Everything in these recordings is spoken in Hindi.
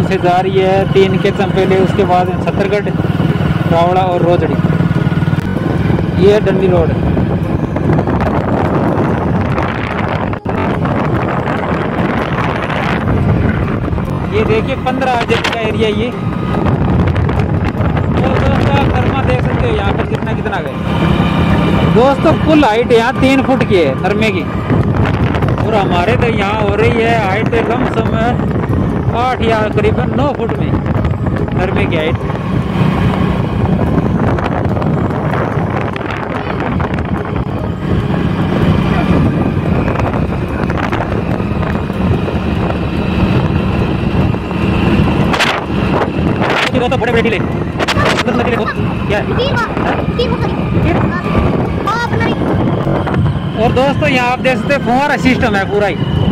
से जा रही है 3 के चंपेले, उसके बाद छत्तरगढ़, रावड़ा और रोजड़ी। ये है डंडी रोड। ये देखिए 15 आरजेडी का एरिया ये। तो दोस्तों नरमा देख सकते हो यहाँ पर कितना गए। दोस्तों कुल हाइट यहाँ 3 फुट की है नरमे की, और हमारे तो यहाँ हो रही है हाइट लमसम 8 या करीबन 9 फुट में नरमे की हाइट। तो बड़े बड़े टीले क्या है? और दोस्तों यहाँ आप देख सकते हैं फुहारा सिस्टम है पूरा ही।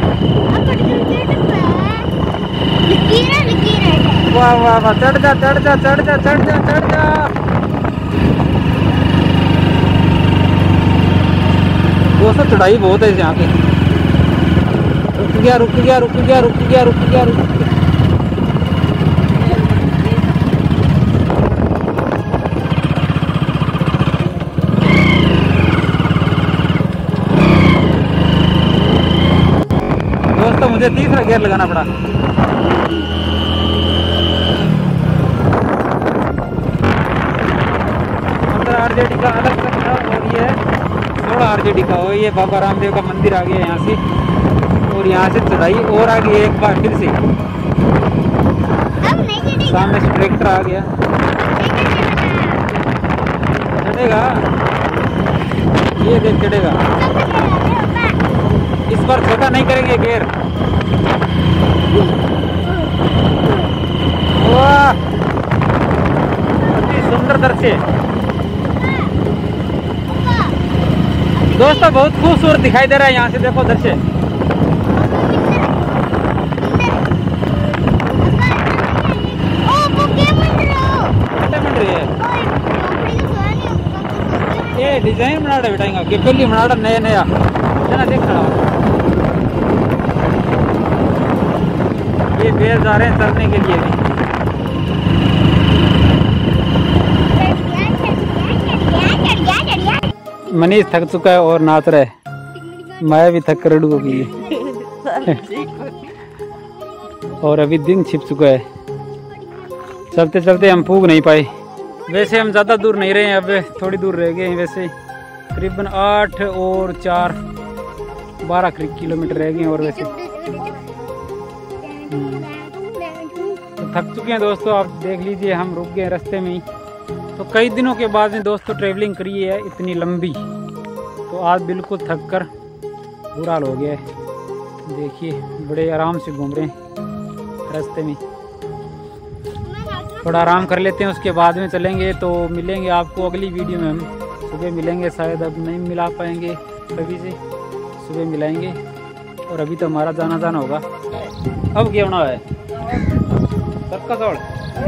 वाह वाह वाह, चढ़ जा चढ़ जा चढ़ जा चढ़ जा चढ़ जा। दोस्तों चढ़ाई बहुत है यहाँ पे। रुक गया रुक गया रुक गया रुक गया रुक गया रुक गया। दोस्तों मुझे तीसरा गियर लगाना पड़ा। आरजेडी का अलग था और ये 16 आरजेडी का हो। ये बाबा रामदेव का मंदिर आ गया यहाँ से, और यहाँ से चढ़ाई और आगे एक बार फिर से। सामने से ट्रैक्टर आ गया। चढ़ेगा, ये देख चढ़ेगा। इस बार छोटा नहीं करेंगे गियर। वाह अति सुंदर दृश्य दोस्तों, बहुत खूबसूरत दिखाई दे रहा है यहाँ से। देखो दृश्य ये डिजाइन बना रहा बेटा के पहली बना रहा नया नया ना देख रहा। ये बेर जा रहे हैं चलने के लिए भी। मनीष थक चुका है और नाच रहा है। मैं भी थक कर रेडू हो गई और अभी दिन छिप चुका है। चलते चलते हम पूग नहीं पाए। वैसे हम ज़्यादा दूर नहीं रहे हैं, अब थोड़ी दूर रह गए हैं। वैसे करीबन 8 और 4 12 किलोमीटर रह गए हैं। और वैसे तो थक चुके हैं दोस्तों। आप देख लीजिए हम रुक गए रास्ते में ही। तो कई दिनों के बाद में दोस्तों ट्रैवलिंग करी है इतनी लंबी, तो आज बिल्कुल थक कर बुरा हाल हो गया है। देखिए बड़े आराम से घूम रहे हैं रास्ते में। थोड़ा आराम कर लेते हैं, उसके बाद में चलेंगे। तो मिलेंगे आपको अगली वीडियो में। हम सुबह मिलेंगे, शायद अब नहीं मिला पाएंगे अभी से, सुबह मिलाएंगे। और अभी तो हमारा जाना जाना होगा। अब क्या होना है सबका तोड़।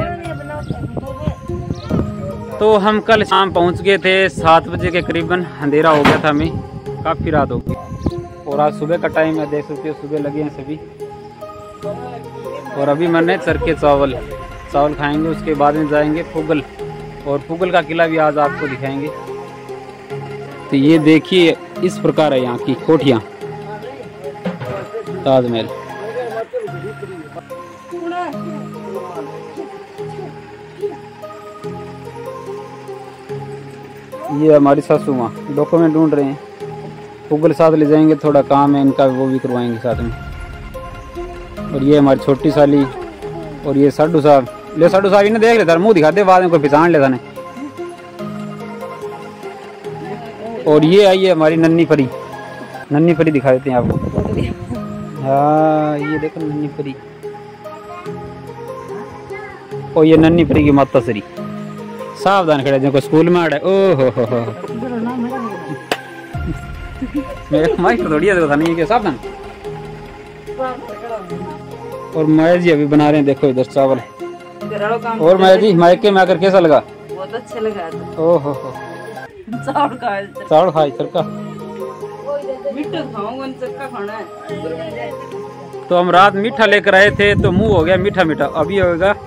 तो हम कल शाम पहुंच गए थे 7 बजे के करीबन। अंधेरा हो गया था, हमें काफ़ी रात हो गई। और आज सुबह का टाइम है, देख सकते हो सुबह लगे हैं सभी। और अभी मैंने चरखे चावल खाएंगे, उसके बाद में जाएंगे पुगल। और पुगल का किला भी आज आपको दिखाएंगे। तो ये देखिए इस प्रकार है यहाँ की कोठियाँ, ताजमहल। ये हमारी सासू माँ डॉक्यूमेंट ढूंढ रहे हैं। पुगल साथ ले जाएंगे, थोड़ा काम है इनका, वो भी करवाएंगे साथ में। और ये हमारी छोटी साली, और ये साडू साहब। ले साडू साहब इन्हें देख लेता, मुंह दिखाते बाद में कोई पहचान लेता नहीं। और ये आई है हमारी नन्ही परी। नन्ही परी दिखा देते हैं आपको। हाँ ये देखो नन्ही परी। और ये नन्ही परी की माता श्री। सावधान खड़े जो स्कूल में आड़े। ओहो हो मेरे माइक थोड़ी है नहीं है, सावधान। और माया जी अभी बना रहे हैं, देखो इधर चावल। और माया जी मायके में आकर कैसा लगा? बहुत अच्छा लगा। ओहो चावल खाए चरका। मिट्टू खाऊंगा, चरका खाना है। तो हम रात मीठा लेकर आए थे तो मुंह हो गया मीठा मीठा, अभी होगा